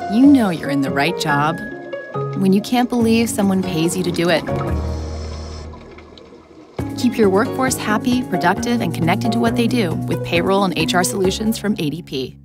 You know you're in the right job when you can't believe someone pays you to do it. Keep your workforce happy, productive, and connected to what they do with payroll and HR solutions from ADP.